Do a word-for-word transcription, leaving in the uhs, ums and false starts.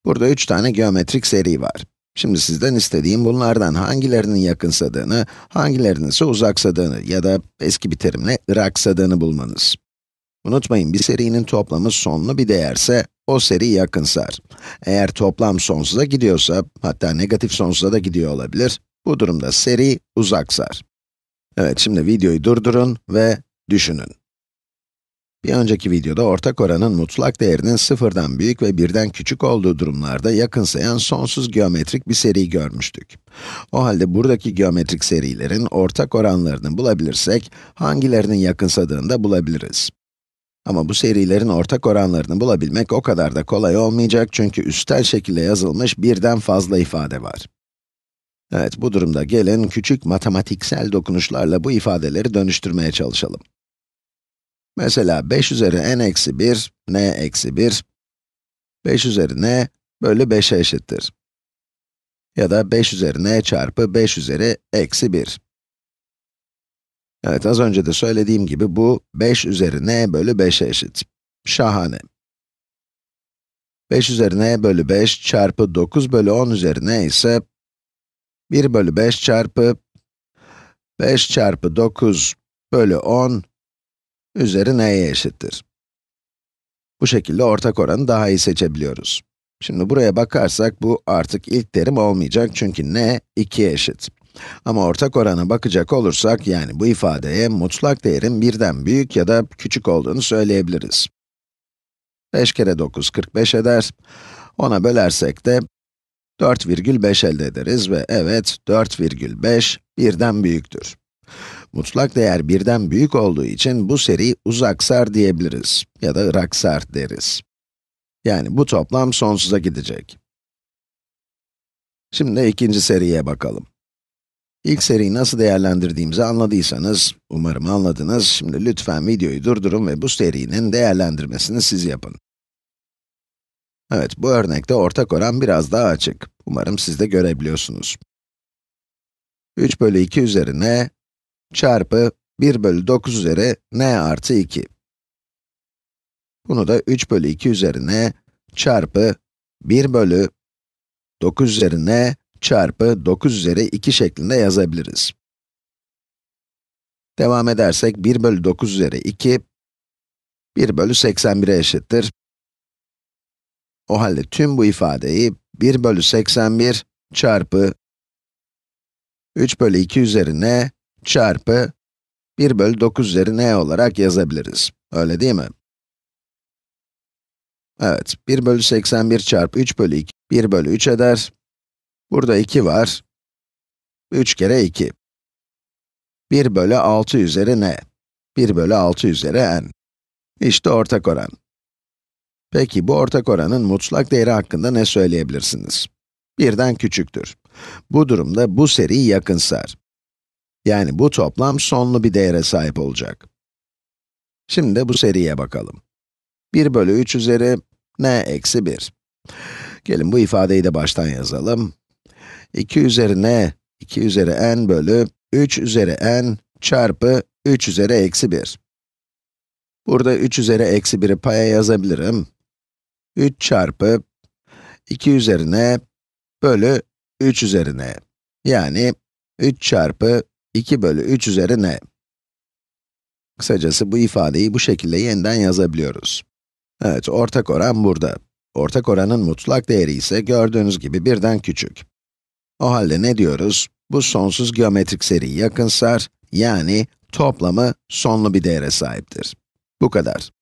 Burada üç tane geometrik seri var. Şimdi sizden istediğim bunlardan hangilerinin yakınsadığını, hangilerinin ise uzaksadığını ya da eski bir terimle ıraksadığını bulmanız. Unutmayın, bir serinin toplamı sonlu bir değerse, o seri yakınsar. Eğer toplam sonsuza gidiyorsa, hatta negatif sonsuza da gidiyor olabilir, bu durumda seri uzaksar. Evet, şimdi videoyu durdurun ve düşünün. Bir önceki videoda ortak oranın mutlak değerinin sıfırdan büyük ve birden küçük olduğu durumlarda yakınsayan sonsuz geometrik bir seri görmüştük. O halde buradaki geometrik serilerin ortak oranlarını bulabilirsek, hangilerinin yakınsadığını da bulabiliriz. Ama bu serilerin ortak oranlarını bulabilmek o kadar da kolay olmayacak çünkü üstel şekilde yazılmış birden fazla ifade var. Evet, bu durumda gelin küçük matematiksel dokunuşlarla bu ifadeleri dönüştürmeye çalışalım. Mesela beş üzeri n eksi bir, n eksi bir, beş üzeri n bölü beşe eşittir. Ya da beş üzeri n çarpı beş üzeri eksi bir. Evet, az önce de söylediğim gibi bu beş üzeri n bölü beşe eşit. Şahane. beş üzeri n bölü beş çarpı dokuz bölü on üzeri n ise bir bölü beş çarpı beş çarpı dokuz bölü on üzeri n'ye eşittir. Bu şekilde ortak oranı daha iyi seçebiliyoruz. Şimdi buraya bakarsak bu artık ilk terim olmayacak çünkü n ikiye eşit. Ama ortak orana bakacak olursak, yani bu ifadeye mutlak değerin birden büyük ya da küçük olduğunu söyleyebiliriz. beş kere dokuz, kırk beş eder. ona bölersek de dört virgül beş elde ederiz ve evet, dört virgül beş birden büyüktür. Mutlak değer birden büyük olduğu için bu seri uzaksar diyebiliriz ya da ıraksar deriz. Yani bu toplam sonsuza gidecek. Şimdi ikinci seriye bakalım. İlk seriyi nasıl değerlendirdiğimizi anladıysanız, umarım anladınız. Şimdi lütfen videoyu durdurun ve bu serinin değerlendirmesini siz yapın. Evet, bu örnekte ortak oran biraz daha açık. Umarım siz de görebiliyorsunuz. üç bölü iki üzeri n çarpı bir bölü dokuz üzeri n artı iki. Bunu da üç bölü iki üzeri n çarpı bir bölü dokuz üzeri n çarpı dokuz üzeri iki şeklinde yazabiliriz. Devam edersek bir bölü dokuz üzeri iki, bir bölü seksen bire eşittir. O halde tüm bu ifadeyi bir bölü seksen bir çarpı üç bölü iki üzeri n çarpı bir bölü dokuz üzeri n olarak yazabiliriz. Öyle değil mi? Evet, bir bölü seksen bir çarpı üç bölü iki, bir bölü üç eder. Burada iki var. üç kere iki. bir bölü altı üzeri n. bir bölü altı üzeri n. İşte ortak oran. Peki, bu ortak oranın mutlak değeri hakkında ne söyleyebilirsiniz? birden küçüktür. Bu durumda bu seri yakınsar. Yani bu toplam sonlu bir değere sahip olacak. Şimdi de bu seriye bakalım. bir bölü üç üzeri n eksi bir. Gelin bu ifadeyi de baştan yazalım. iki üzeri n, iki üzeri n bölü üç üzeri n çarpı üç üzeri eksi bir. Burada üç üzeri eksi bir'i paya yazabilirim. üç çarpı iki üzeri n bölü üç üzeri n. Yani üç çarpı iki bölü üç üzeri n. Kısacası bu ifadeyi bu şekilde yeniden yazabiliyoruz. Evet, ortak oran burada. Ortak oranın mutlak değeri ise gördüğünüz gibi birden küçük. O halde ne diyoruz? Bu sonsuz geometrik seri yakınsar, yani toplamı sonlu bir değere sahiptir. Bu kadar.